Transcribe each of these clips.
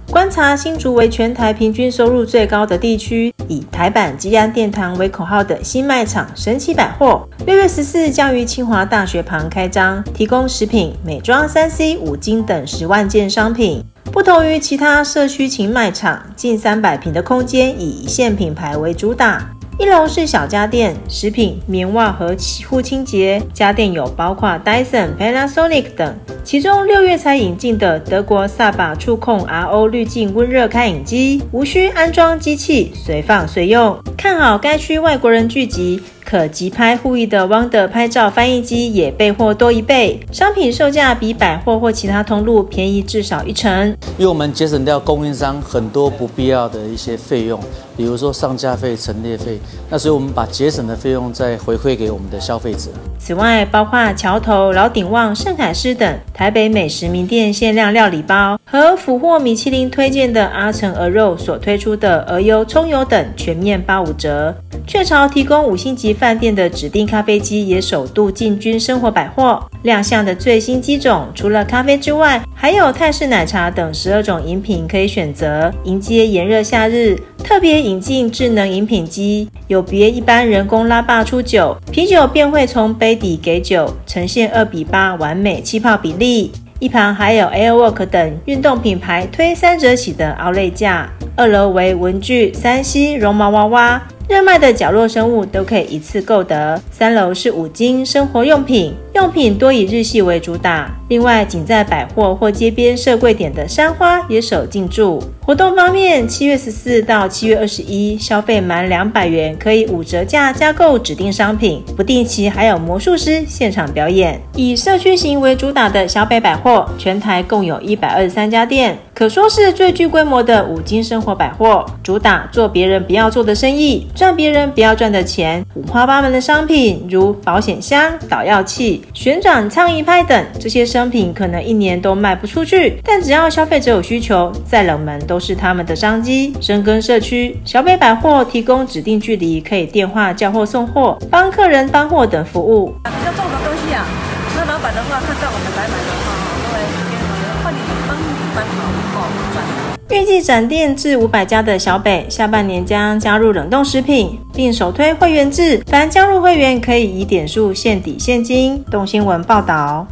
观察新竹为全台平均收入最高的地区，以台版基安殿堂为口号的新卖场神奇百货，6月14日将于清华大学旁开张，提供食品、美妆、3C、五金等10万件商品。不同于其他社区型卖场，近300平的空间以一线品牌为主打。1楼是小家电、食品、棉袜和洗护清洁家电，有包括 Dyson、Panasonic 等。其中6月才引进的德国萨巴触控 RO 滤镜温热开饮机，无需安装机器，随放随用。看好该区外国人聚集，可即拍互译的 Wonder 拍照翻译机也备货多1倍，商品售价比百货或其他通路便宜至少1成。 因为我们节省掉供应商很多不必要的一些费用，比如说上架费、陈列费，那所以我们把节省的费用再回馈给我们的消费者。 此外，包括桥头、老鼎旺、圣凯诗等台北美食名店限量料理包，和俘获米其林推荐的阿成鹅肉所推出的鹅油、葱油等全面85折。雀巢提供5星级饭店的指定咖啡机也首度进军生活百货，亮相的最新机种除了咖啡之外，还有泰式奶茶等12种饮品可以选择。迎接炎热夏日，特别引进智能饮品机，有别一般人工拉霸出酒，啤酒便会从杯底给酒，呈现2:8完美气泡比例。一旁还有 Airwalk 等运动品牌推3折起的奥类价。2楼为文具、3C、绒毛娃娃，热卖的角落生物都可以一次购得。3楼是五金生活用品，用品多以日系为主打。另外，仅在百货或街边设柜点的山花也首进驻。活动方面，7月14到7月21，消费满200元可以5折价加购指定商品，不定期还有魔术师现场表演。以社区型为主打的小北百货，全台共有123家店，可说是最具规模的五金生活百货，主打做别人不要做的生意，赚别人不要赚的钱。五花八门的商品如保险箱、导药器、旋转苍蝇拍等，这些商品可能1年都卖不出去，但只要消费者有需求，再冷门都是他们的商机。深耕社区，小北百货提供指定距离可以电话叫货送货，帮客人搬货等服务。 比较重的东西啊，那老板的话看到我们来买的话，都会换你帮你搬好转。 预计展店至500家的小北，下半年将加入冷冻食品，并首推会员制，凡加入会员可以以点数现抵现金。动新闻报道。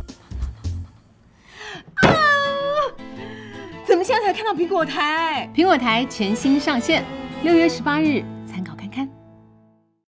怎么现在才看到苹果台？苹果台全新上线，6月18日